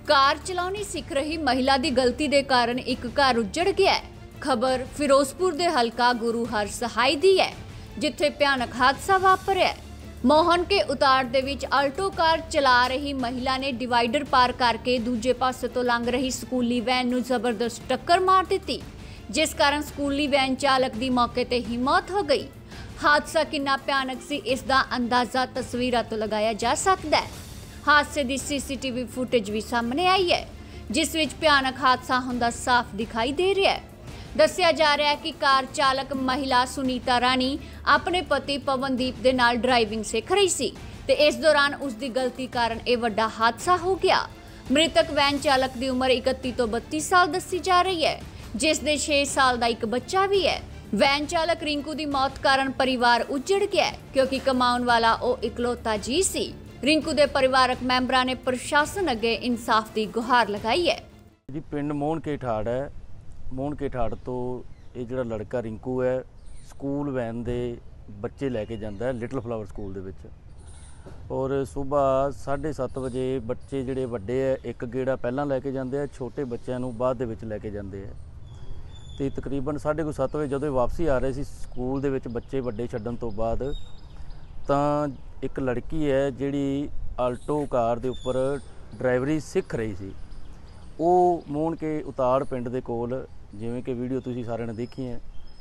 Car चलानी सीख रही महिला की गलती के कारण एक घर उजड़ गया है। खबर फिरोजपुर के हलका गुरु हर सहाय दी है, जिथे भयानक हादसा वापरिया। मोहन के उतार दे विच अल्टो कार चला रही महिला ने डिवाइडर पार करके दूजे पासे तो लंघ रही स्कूली वैन नूं जबरदस्त टक्कर मार दी, जिस कारण स्कूली वैन चालक की मौके ते ही मौत हो गई। हादसा कितना भयानक सी, इसका अंदाजा तस्वीरां तो लगाया जा सकता है। हादसे की सीसीटीवी फुटेज भी सामने आई है, जिस विच भयानक हादसा होंदा साफ दिखाई दे रहा है। दस्सिया जा रहा है कि कार चालक महिला सुनीता राणी अपने पति पवनदीप दे नाल ड्राइविंग सीख रही सी ते इस दौरान उसकी गलती कारण यह वड्डा हादसा हो गया। मृतक वैन चालक की उम्र 31 तो 32 साल दसी जा रही है, जिस दे 6 साल का एक बच्चा भी है। वैन चालक रिंकू की मौत कारण परिवार उजड़ गया है, क्योंकि कमाउण वाला वो इकलौता जी सी। रिंकू के परिवारक मैंबरां ने प्रशासन अगे इंसाफ की गुहार लगाई है। जी पिंड मोहन के ठाड़ है। मोहन के ठाड़ तो ये जो लड़का रिंकू है स्कूल वैन दे बच्चे लैके जाता है लिटल फ्लावर स्कूल दे विच। और सुबह 7:30 बजे बच्चे जिहड़े वड्डे है एक गेड़ा पहला लैके जाते हैं, छोटे बच्चों नूं बाद दे विच लैके जाते हैं। तो तकरीबन 7:30 बजे जो वापसी आ रहे सी स्कूल दे विच बच्चे वड्डे छड्डण तो बाद तां एक लड़की है जिहड़ी आल्टो कार दे उपर ड्राइवरी सीख रही सी। वो मोहन के उताड़ पिंड दे कोल, जिवें कि वीडियो तुसीं सारिआं ने देखी है,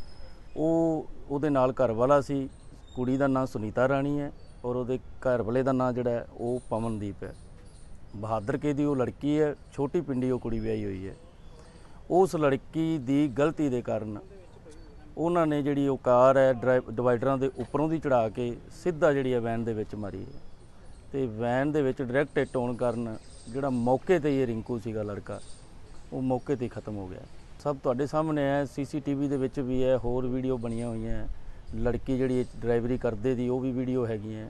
ਉਹਦੇ ਨਾਲ घर वाला सी। कुड़ी का नाम सुनीता राणी है और ਉਹਦੇ घर वाले का नाम जिहड़ा है वो पवनदीप है। बहादुर के दी वो लड़की है, छोटी पिंडी वो कुड़ी विआही हुई है। उस लड़की की गलती के कारण उन्होंने जिहड़ी वो कार है डिवाइडरां दे उपरों दी चढ़ा के सीधा जिहड़ी है वैन दे विच मारी है। तो वैन दे विच डायरैक्ट हिट होने कारण जिहड़ा मौके ते ही रिंकू सीगा लड़का वो मौके ते खत्म हो गया। सब तुहाडे सामने है, सीसीटीवी दे विच भी है, होर वीडियो बनिया हुई हैं। लड़की जिहड़ी ड्राइवरी करदे दी वो भी वीडियो हैगी है।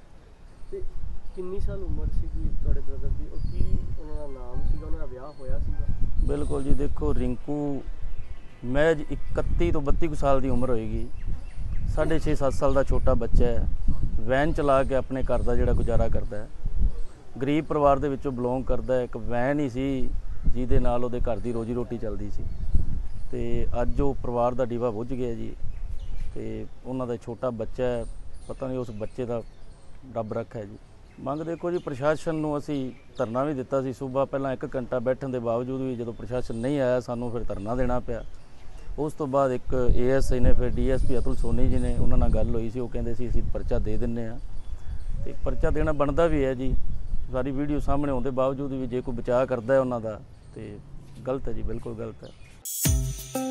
कितनी साल उम्र सीगी तुहाडे ब्रदर दी और की उन्हां दा नाम सीगा, उन्हां दा विआह होया सीगा? बिल्कुल जी, देखो रिंकू महज 31 तो 32 साल की उम्र होएगी। 6.5-7 साल का छोटा बच्चा है। वैन चला के अपने घर का जिहड़ा गुजारा करता है। गरीब परिवार दे विचों बिलोंग करता है। एक वैन ही सी जिहदे नाल उहदे घर की रोजी रोटी चलती सी। ते अज वो परिवार का डीवा बुझ गया जी। ते उन्हां दा छोटा बच्चा है, पता नहीं उस बच्चे का रब रखा है जी। मंग देखो जी, प्रशासन नूं असीं धरना भी दिता सी सुबह, पहलां 1 घंटा बैठण दे बावजूद भी जो प्रशासन नहीं आया सानूं फिर धरना देना पिया। उस तो बाद एक ASI ने फिर DSP अतुल सोनी जी ने उन्होंने गल हुई सी, वो कहते सी असीं परचा दे दिंदे आ। ते परचा देना बनता भी है जी। सारी वीडियो सामने होने के बावजूद भी जे कोई बचाव करता है उन्हों का तो गलत है जी, बिल्कुल गलत है।